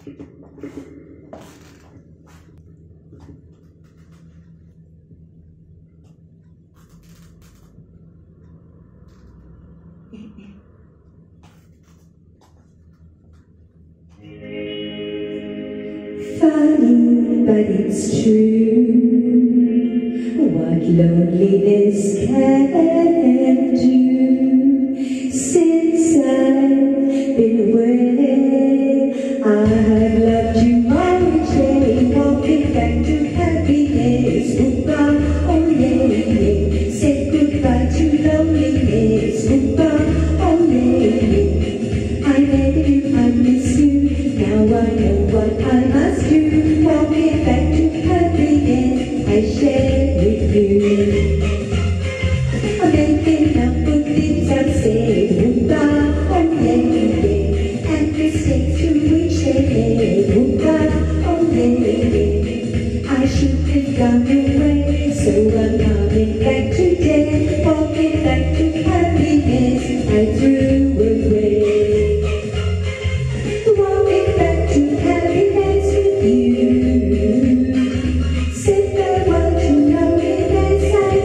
Funny, but it's true what loneliness can do. Since I've been away, I've loved you all day, walking back to happiness. Goodbye, oh yeah, yeah. Say goodbye to loneliness. Goodbye, oh yeah, yeah. I met you, I miss you, now I know what I must do. Walking back to happiness I share with you. I'm making up for things I've said. Goodbye, oh yeah, yeah. And mistakes to which they led. Goodbye, oh yeah, yeah. I should have gone away, so I'm coming back today. Walking back to happiness I threw away. Walking back to happiness with you. Said farewell to loneliness I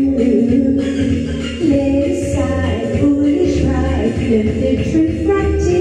knew. Lay aside foolish pride, learn the truth from